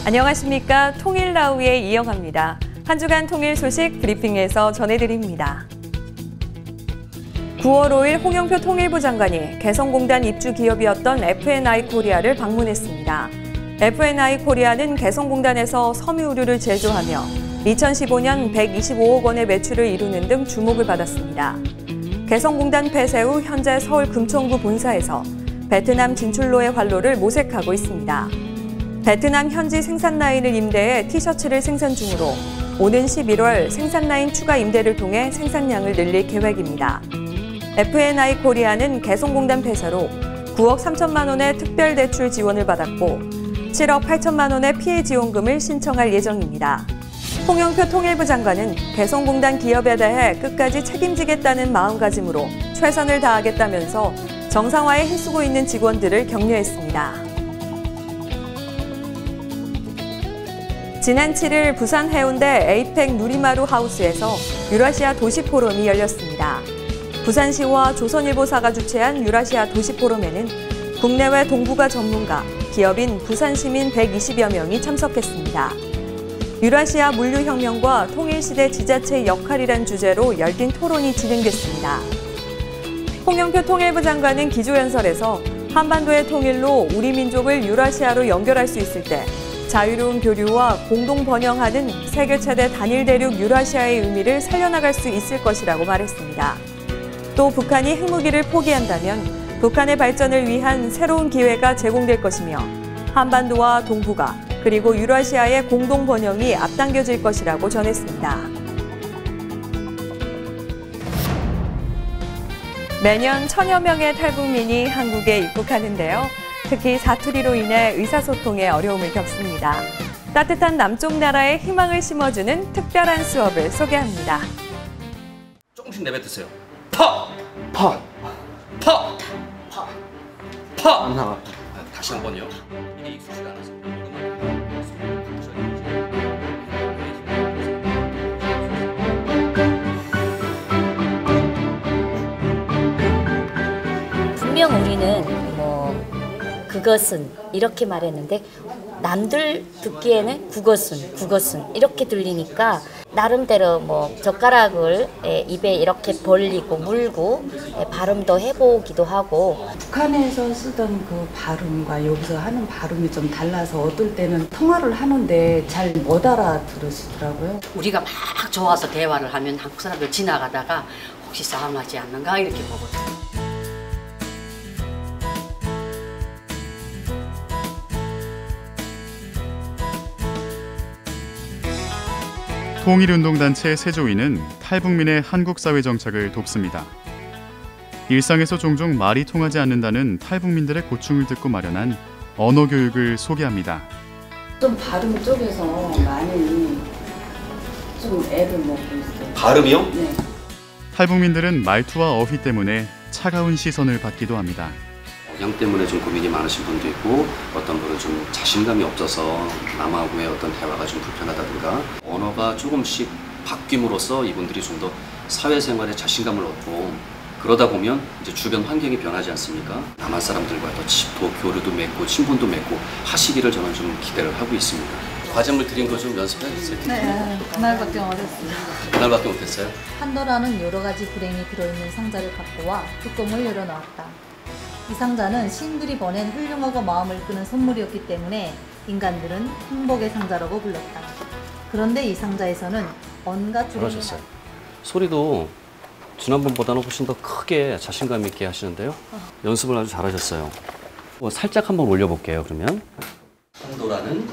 안녕하십니까. 통일나우의 이영하입니다. 한 주간 통일 소식 브리핑에서 전해드립니다. 9월 5일 홍영표 통일부 장관이 개성공단 입주 기업이었던 F&I 코리아를 방문했습니다. F&I 코리아는 개성공단에서 섬유우류를 제조하며 2015년 125억 원의 매출을 이루는 등 주목을 받았습니다. 개성공단 폐쇄 후 현재 서울 금천구 본사에서 베트남 진출로의 활로를 모색하고 있습니다. 베트남 현지 생산 라인을 임대해 티셔츠를 생산 중으로 오는 11월 생산 라인 추가 임대를 통해 생산량을 늘릴 계획입니다. F&I 코리아는 개성공단 폐쇄로 9억 3천만 원의 특별 대출 지원을 받았고 7억 8천만 원의 피해 지원금을 신청할 예정입니다. 홍영표 통일부 장관은 개성공단 기업에 대해 끝까지 책임지겠다는 마음가짐으로 최선을 다하겠다면서 정상화에 힘쓰고 있는 직원들을 격려했습니다. 지난 7일 부산 해운대 에이펙 누리마루 하우스에서 유라시아 도시포럼이 열렸습니다. 부산시와 조선일보사가 주최한 유라시아 도시포럼에는 국내외 동북아 전문가, 기업인 부산시민 120여 명이 참석했습니다. 유라시아 물류혁명과 통일시대 지자체의 역할이란 주제로 열띤 토론이 진행됐습니다. 홍영표 통일부 장관은 기조연설에서 한반도의 통일로 우리 민족을 유라시아로 연결할 수 있을 때 자유로운 교류와 공동 번영하는 세계 최대 단일 대륙 유라시아의 의미를 살려나갈 수 있을 것이라고 말했습니다. 또 북한이 핵무기를 포기한다면 북한의 발전을 위한 새로운 기회가 제공될 것이며 한반도와 동북아 그리고 유라시아의 공동 번영이 앞당겨질 것이라고 전했습니다. 매년 1000여 명의 탈북민이 한국에 입국하는데요. 특히 사투리로 인해 의사소통에 어려움을 겪습니다. 따뜻한 남쪽 나라에 희망을 심어주는 특별한 수업을 소개합니다. 조금씩 내뱉으세요. 파! 파! 파! 파! 파! 안 나가. 다시 한 번요. 이게 익숙지가 않아서. 분명 우리는 그것은 이렇게 말했는데 남들 듣기에는 그것은 이렇게 들리니까 나름대로 젓가락을 입에 이렇게 벌리고 물고 발음도 해보기도 하고. 북한에서 쓰던 그 발음과 여기서 하는 발음이 좀 달라서 어떨 때는 통화를 하는데 잘 못 알아들으시더라고요. 우리가 막 좋아서 대화를 하면 한국 사람들 지나가다가 혹시 싸움하지 않는가 이렇게 보거든요. 통일운동단체 세조위는 탈북민의 한국 사회 정착을 돕습니다. 일상에서 종종 말이 통하지 않는다는 탈북민들의 고충을 듣고 마련한 언어 교육을 소개합니다. 좀 발음 쪽에서 많이 좀 애를 먹고 있어요. 발음이요? 네. 탈북민들은 말투와 어휘 때문에 차가운 시선을 받기도 합니다. 억양 때문에 좀 고민이 많으신 분도 있고 어떤 분은 좀 자신감이 없어서 남하고의 어떤 대화가 좀 불편하다든가 언어가 조금씩 바뀜으로써 이분들이 좀 더 사회생활에 자신감을 얻고 그러다 보면 이제 주변 환경이 변하지 않습니까? 남한 사람들과 더 짚고 교류도 맺고 친분도 맺고 하시기를 저는 좀 기대를 하고 있습니다. 과제물 드린 거 좀 연습해 주세요. 네, 그날밖에 못했어요. 그날밖에 못했어요? 판도라는 여러 가지 불행이 들어있는 상자를 갖고 와 뚜껑을 열어놓았다. 이 상자는 신들이 보낸 훌륭하고 마음을 끄는 선물이었기 때문에 인간들은 행복의 상자라고 불렀다. 그런데 이 상자에서는 온갖 잘하셨어요. 소리도 지난번보다는 훨씬 더 크게 자신감 있게 하시는데요. 연습을 아주 잘하셨어요. 살짝 한번 올려볼게요. 그러면 판도라는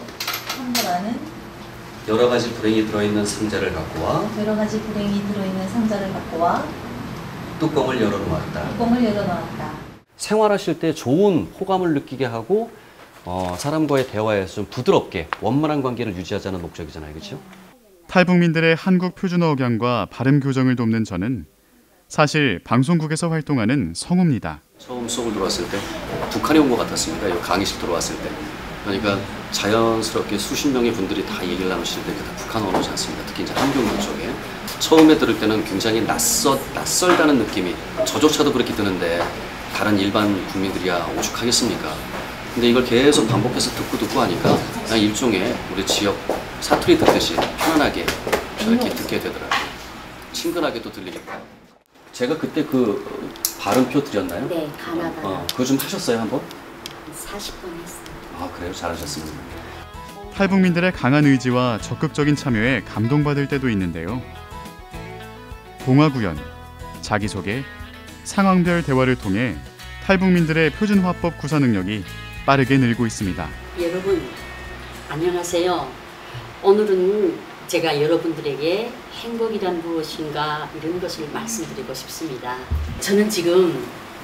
여러 가지 불행이 들어있는 상자를 갖고 와 여러 가지 불행이 들어있는 상자를 갖고 와 뚜껑을 열어놓았다. 뚜껑을 열어놓았다. 생활하실 때 좋은 호감을 느끼게 하고 사람과의 대화에서 좀 부드럽게 원만한 관계를 유지하자는 목적이잖아요. 그렇죠? 탈북민들의 한국 표준어 억양과 발음 교정을 돕는 저는 사실 방송국에서 활동하는 성우입니다. 처음 수업을 들어왔을 때 북한에 온 것 같았습니다. 여기 강의실 들어왔을 때. 그러니까 자연스럽게 수십 명의 분들이 다 얘기를 나누실 때 다 북한 언어지 않습니다. 특히 이제 함경도 쪽에. 처음에 들을 때는 굉장히 낯설다는 느낌이 저조차도 그렇게 드는데 다른 일반 국민들이야 오죽하겠습니까? 근데 이걸 계속 반복해서 듣고 하니까 그냥 일종의 우리 지역 사투리 듣듯이 편안하게 이렇게 듣게 되더라고요. 친근하게도 들리니까. 제가 그때 그 발음표 드렸나요? 네, 가나다. 그거 좀 하셨어요 한번? 40번 했어요. 아 그래요? 잘하셨습니다. 탈북민들의 강한 의지와 적극적인 참여에 감동받을 때도 있는데요. 동화구연, 자기소개, 상황별 대화를 통해 탈북민들의 표준화법 구사 능력이 빠르게 늘고 있습니다. 여러분 안녕하세요. 오늘은 제가 여러분들에게 행복이란 무엇인가 이런 것을 말씀드리고 싶습니다. 저는 지금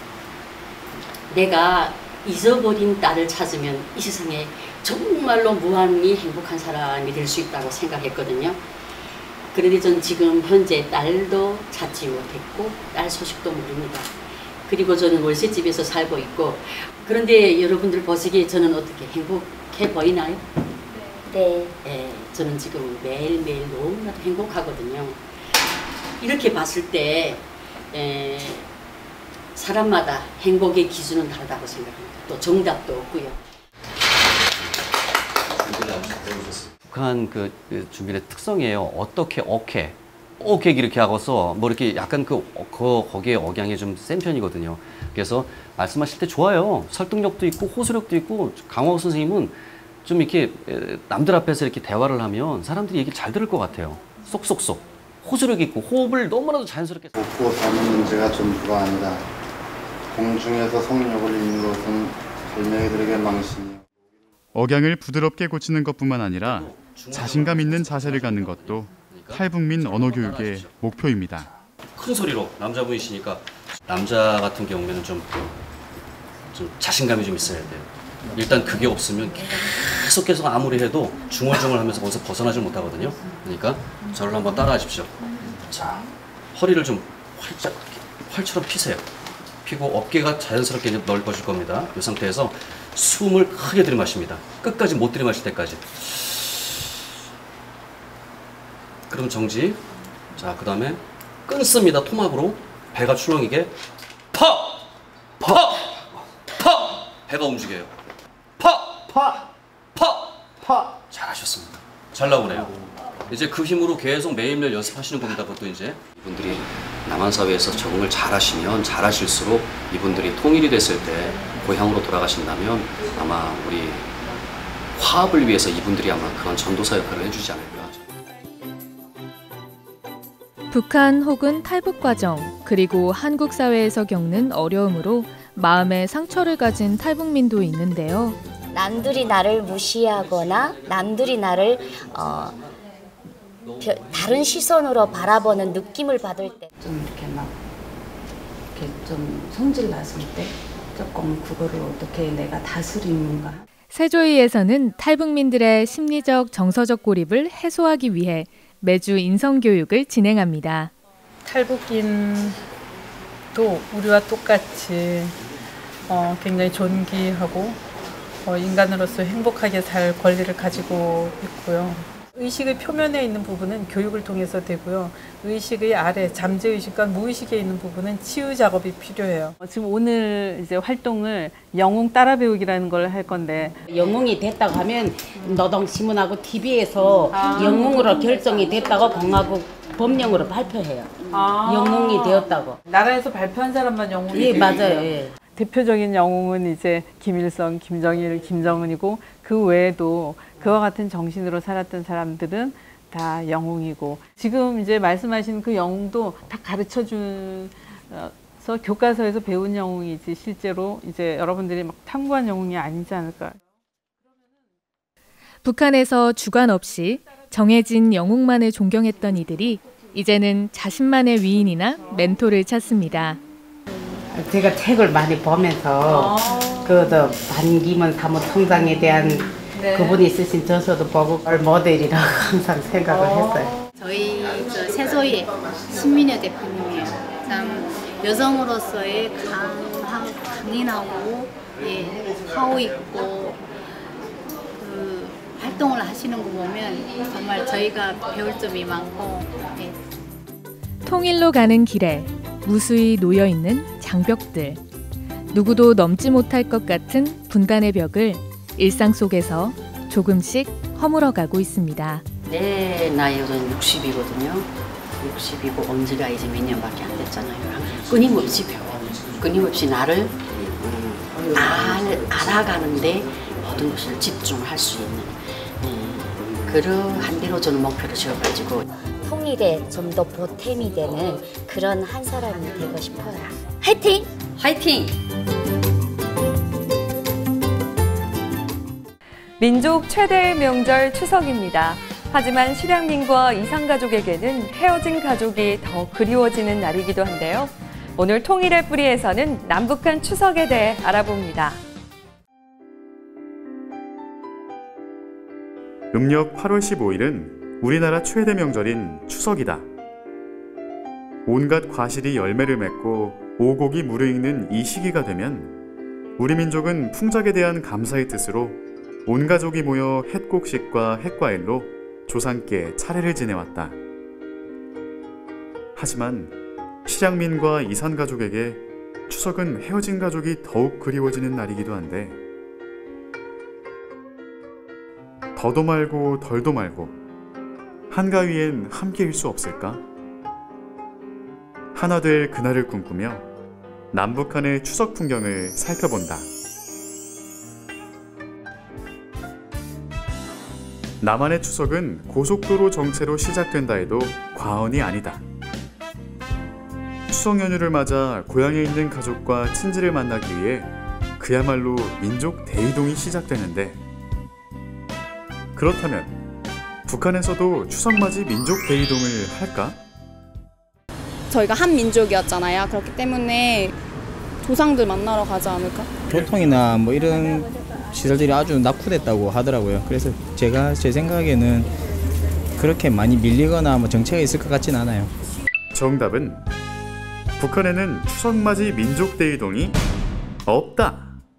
내가 잊어버린 딸을 찾으면 이 세상에 정말로 무한히 행복한 사람이 될 수 있다고 생각했거든요. 그런데 전 지금 현재 딸도 찾지 못했고 딸 소식도 모릅니다. 그리고 저는 월세집에서 살고 있고, 그런데 여러분들 보시기에 저는 어떻게 행복해 보이나요? 네. 예, 저는 지금 매일매일 너무나도 행복하거든요. 이렇게 봤을 때 사람마다 행복의 기준은 다르다고 생각합니다. 또 정답도 없고요. 북한 그 주민의 특성이에요. 어떻게 오케 이렇게 하고서 뭐 이렇게 약간 거기에 억양이 좀 센 편이거든요. 그래서 말씀하실 때 좋아요. 설득력도 있고 호소력도 있고. 강화호 선생님은 좀 이렇게 남들 앞에서 이렇게 대화를 하면 사람들이 얘기를 잘 들을 것 같아요. 쏙쏙쏙 호소력 있고 호흡을 너무나도 자연스럽게. 먹고 사는 문제가 전부가 아니다. 공중에서 성욕을 잃는 것은 갈매기들에게 망신이요. 억양을 부드럽게 고치는 것뿐만 아니라 자신감 있는 자세를 갖는 것도 탈북민 언어 교육의 목표입니다. 큰 소리로 남자분이시니까 남자 같은 경우에는 좀 자신감이 좀 있어야 돼요. 일단 그게 없으면 계속 아무리 해도 중얼중얼하면서 거기서 벗어나질 못하거든요. 그러니까 저를 한번 따라하십시오. 자, 허리를 좀 활짝 활처럼 피세요. 피고 어깨가 자연스럽게 이제 넓어질 겁니다. 이 상태에서 숨을 크게 들이마십니다. 끝까지 못 들이마실 때까지. 그럼 정지. 자, 그 다음에 끊습니다. 토막으로 배가 출렁이게. 배가 움직여요. 잘하셨습니다. 잘 나오네요. 이제 그 힘으로 계속 매일매일 연습하시는 겁니다. 그것도 이제 이분들이 남한 사회에서 적응을 잘하시면 잘하실수록 이분들이 통일이 됐을 때 고향으로 돌아가신다면 아마 우리 화합을 위해서 이분들이 아마 그런 전도사 역할을 해주지 않을까. 북한 혹은 탈북 과정, 그리고 한국 사회에서 겪는 어려움으로 마음의 상처를 가진 탈북민도 있는데요. 남들이 나를 무시하거나 남들이 나를 다른 시선으로 바라보는 느낌을 받을 때, 좀 이렇게 막 이렇게 좀 성질 났을 때 조금 그거를 어떻게 내가 다스리는가. 세조위에서는 탈북민들의 심리적 정서적 고립을 해소하기 위해 매주 인성교육을 진행합니다. 탈북인도 우리와 똑같이 굉장히 존귀하고 인간으로서 행복하게 살 권리를 가지고 있고요. 의식의 표면에 있는 부분은 교육을 통해서 되고요. 의식의 아래, 잠재의식과 무의식에 있는 부분은 치유 작업이 필요해요. 지금 오늘 이제 활동을 영웅 따라 배우기라는 걸 할 건데, 영웅이 됐다고 하면 노동신문하고 TV에서 영웅으로 결정이 됐다고 공화국 법령으로 발표해요. 영웅이 되었다고. 나라에서 발표한 사람만 영웅이 예, 맞아요. 예. 대표적인 영웅은 이제 김일성, 김정일, 김정은이고, 그 외에도 그와 같은 정신으로 살았던 사람들은 다 영웅이고, 지금 이제 말씀하신 그 영웅도 다 가르쳐줘서 교과서에서 배운 영웅이지 실제로 이제 여러분들이 막 탐구한 영웅이 아니지 않을까. 북한에서 주관 없이 정해진 영웅만을 존경했던 이들이 이제는 자신만의 위인이나 멘토를 찾습니다. 제가 책을 많이 보면서 그도 반기문 사무총장에 대한 그분이 쓰신 저서도 보고 모델이라고 항상 생각을 했어요. 저희 세조의 신민여 대표님이에요. 참 여성으로서의 강인하고 파워 있고 그 활동을 하시는 거 보면 정말 저희가 배울 점이 많고. 통일로 가는 길에 무수히 놓여있는 장벽들. 누구도 넘지 못할 것 같은 분간의 벽을 일상 속에서 조금씩 허물어가고 있습니다. 내 나이는 60이거든요. 60이고 온 지가 이제 몇 년밖에 안 됐잖아요. 끊임없이 배워. 끊임없이 나를 알아가는데 모든 것을 집중할 수 있는 그러한 대로 저는 목표를 지어가지고 통일에 좀 더 보탬이 되는 그런 한 사람이 되고 싶어요. 화이팅! 화이팅! 민족 최대의 명절 추석입니다. 하지만 실향민과 이산가족에게는 헤어진 가족이 더 그리워지는 날이기도 한데요. 오늘 통일의 뿌리에서는 남북한 추석에 대해 알아봅니다. 음력 8월 15일은 우리나라 최대 명절인 추석이다. 온갖 과실이 열매를 맺고 오곡이 무르익는 이 시기가 되면 우리 민족은 풍작에 대한 감사의 뜻으로 온 가족이 모여 햇곡식과 햇과일로 조상께 차례를 지내왔다. 하지만 실향민과 이산가족에게 추석은 헤어진 가족이 더욱 그리워지는 날이기도 한데 더도 말고 덜도 말고 한가위엔 함께일 수 없을까? 하나 될 그날을 꿈꾸며 남북한의 추석 풍경을 살펴본다. 남한의 추석은 고속도로 정체로 시작된다 해도 과언이 아니다. 추석 연휴를 맞아 고향에 있는 가족과 친지를 만나기 위해 그야말로 민족 대이동이 시작되는데 그렇다면 북한에서도 추석맞이 민족 대이동을 할까? 저희가 한 민족이었잖아요. 그렇기 때문에 조상들 만나러 가지 않을까? 교통이나 뭐 이런 시설들이 아주 낙후됐다고 하더라고요. 그래서 제 생각에는 그렇게 많이 밀리거나 뭐 정체가 있을 것 같진 않아요. 정답은 북한에는 추석맞이 민족 대이동이 없다.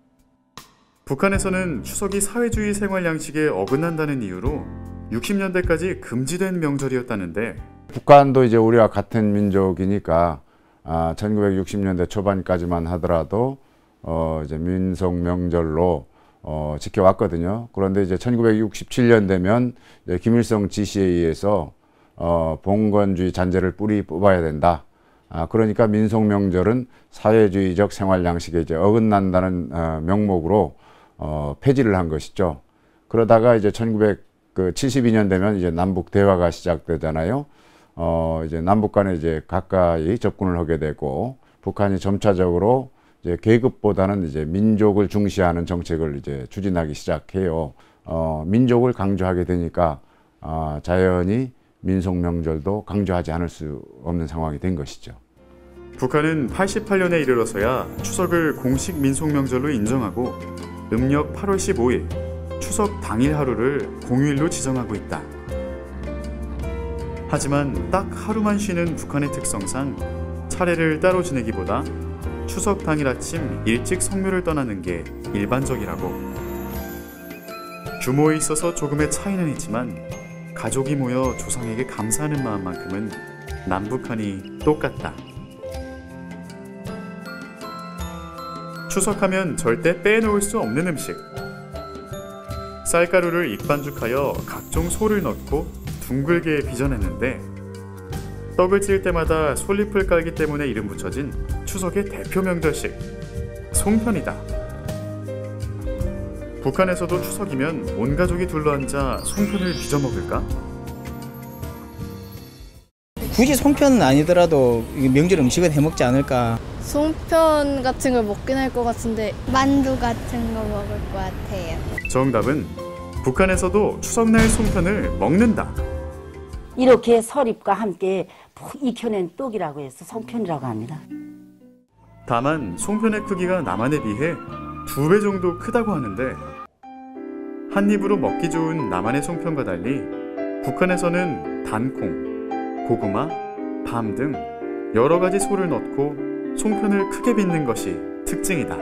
북한에서는 추석이 사회주의 생활 양식에 어긋난다는 이유로 60년대까지 금지된 명절이었다는데 북한도 이제 우리와 같은 민족이니까 1960년대 초반까지만 하더라도 이제 민속 명절로 지켜왔거든요. 그런데 이제 1967년 되면 이제 김일성 지시에 의해서 봉건주의 잔재를 뿌리 뽑아야 된다. 그러니까 민속 명절은 사회주의적 생활 양식에 이제 어긋난다는 명목으로 폐지를 한 것이죠. 그러다가 이제 1972년 되면 이제 남북 대화가 시작되잖아요. 이제 남북 간에 이제 가까이 접근을 하게 되고 북한이 점차적으로 이제 계급보다는 이제 민족을 중시하는 정책을 이제 추진하기 시작해요. 민족을 강조하게 되니까 자연히 민속 명절도 강조하지 않을 수 없는 상황이 된 것이죠. 북한은 88년에 이르러서야 추석을 공식 민속 명절로 인정하고 음력 8월 15일 추석 당일 하루를 공휴일로 지정하고 있다. 하지만 딱 하루만 쉬는 북한의 특성상 차례를 따로 지내기보다 추석 당일 아침 일찍 성묘를 떠나는 게 일반적이라고. 규모에 있어서 조금의 차이는 있지만 가족이 모여 조상에게 감사하는 마음만큼은 남북한이 똑같다. 추석하면 절대 빼놓을 수 없는 음식. 쌀가루를 익반죽하여 각종 소를 넣고 둥글게 빚어냈는데 떡을 찔 때마다 솔잎을 깔기 때문에 이름 붙여진 추석의 대표 명절식, 송편이다. 북한에서도 추석이면 온 가족이 둘러앉아 송편을 빚어 먹을까? 굳이 송편은 아니더라도 명절 음식은 해먹지 않을까. 송편 같은 걸 먹긴 할 것 같은데 만두 같은 거 먹을 것 같아요. 정답은 북한에서도 추석날 송편을 먹는다. 이렇게 설잎과 함께 익혀낸 떡이라고 해서 송편이라고 합니다. 다만 송편의 크기가 남한에 비해 2배 정도 크다고 하는데 한 입으로 먹기 좋은 남한의 송편과 달리 북한에서는 단콩, 고구마, 밤 등 여러 가지 소를 넣고 송편을 크게 빚는 것이 특징이다.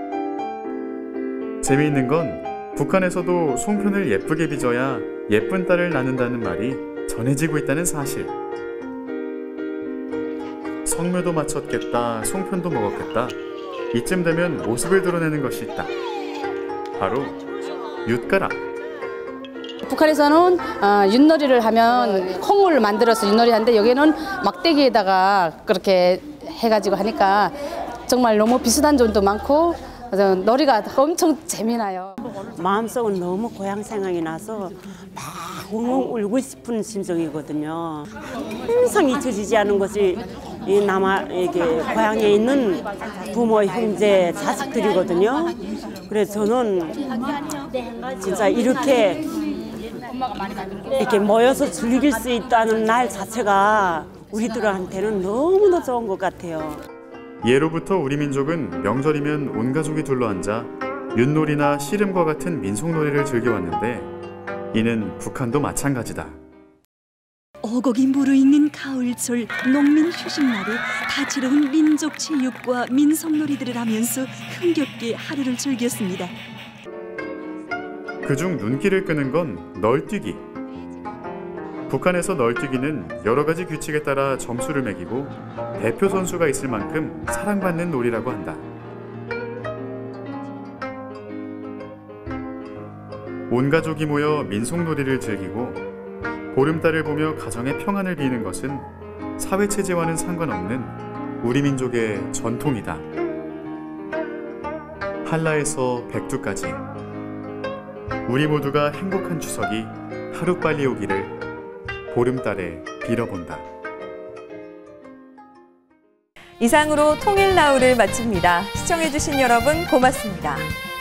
재미있는 건 북한에서도 송편을 예쁘게 빚어야 예쁜 딸을 낳는다는 말이 전해지고 있다는 사실. 성묘도 마쳤겠다, 송편도 먹었겠다. 이쯤 되면 모습을 드러내는 것이 있다. 바로 윷가락. 북한에서는 윷놀이를 하면 콩을 만들어서 윷놀이 하는데 여기는 막대기에다가 그렇게 해가지고 하니까 정말 너무 비슷한 점도 많고 놀이가 엄청 재미나요. 마음속은 너무 고향 생각이 나서 막 웅웅 울고 싶은 심정이거든요. 항상 잊혀지지 않은 것이 이 이게 고향에 있는 부모, 형제, 자식들이거든요. 그래서 저는 진짜 이렇게 모여서 즐길 수 있다는 날 자체가 우리들한테는 너무나 좋은 것 같아요. 예로부터 우리 민족은 명절이면 온 가족이 둘러앉아 윷놀이나 씨름과 같은 민속놀이를 즐겨왔는데 이는 북한도 마찬가지다. 어곡이 무르익는 가을철 농민 휴식날에 다채로운 민족 체육과 민속놀이들을 하면서 흥겹게 하루를 즐겼습니다. 그중 눈길을 끄는 건 널뛰기. 북한에서 널뛰기는 여러 가지 규칙에 따라 점수를 매기고 대표 선수가 있을 만큼 사랑받는 놀이라고 한다. 온 가족이 모여 민속놀이를 즐기고 보름달을 보며 가정의 평안을 비는 것은 사회체제와는 상관없는 우리 민족의 전통이다. 한라에서 백두까지 우리 모두가 행복한 추석이 하루빨리 오기를 보름달에 빌어본다. 이상으로 통일나우를 마칩니다. 시청해주신 여러분 고맙습니다.